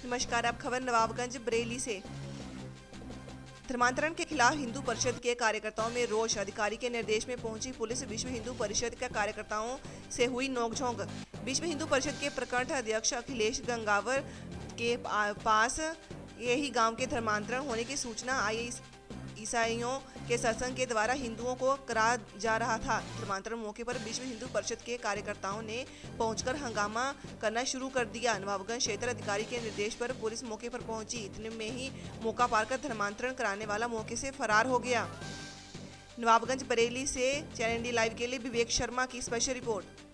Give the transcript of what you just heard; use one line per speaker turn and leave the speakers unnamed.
नमस्कार, आप खबर नवाबगंज बरेली से। धर्मांतरण के खिलाफ हिंदू परिषद के कार्यकर्ताओं में रोष। अधिकारी के निर्देश में पहुंची पुलिस। विश्व हिंदू परिषद के कार्यकर्ताओं से हुई नोकझोंक। विश्व हिंदू परिषद के प्रखंड अध्यक्ष अखिलेश गंगावर के पास यही गांव के धर्मांतरण होने की सूचना आई। ईसाइयों के सत्संग के द्वारा हिंदुओं को करा जा रहा था धर्मांतरण। मौके पर विश्व हिंदू परिषद के कार्यकर्ताओं ने पहुंचकर हंगामा करना शुरू कर दिया। नवाबगंज क्षेत्र अधिकारी के निर्देश पर पुलिस मौके पर पहुंची। इतने में ही मौका पाकर धर्मांतरण कराने वाला मौके से फरार हो गया। नवाबगंज बरेली से चैनल डी लाइव के लिए विवेक शर्मा की स्पेशल रिपोर्ट।